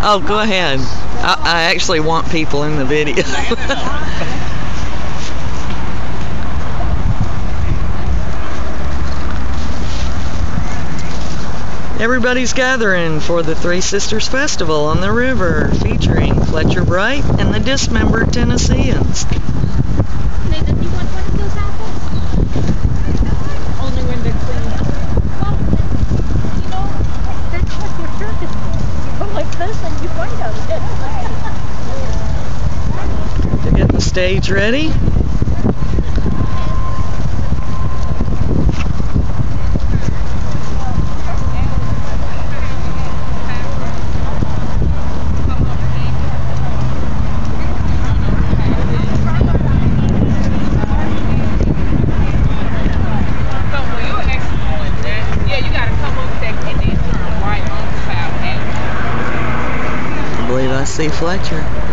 Oh, go ahead. I actually want people in the video. Everybody's gathering for the Three Sisters Festival on the river, featuring Fletcher Bright and the Dismembered Tennesseans. Nathan, do you want one of those apples? Only when they're clean. Well, you know, that's what your shirt is for. You go like this and you point out it. To get the stage ready. I see Fletcher.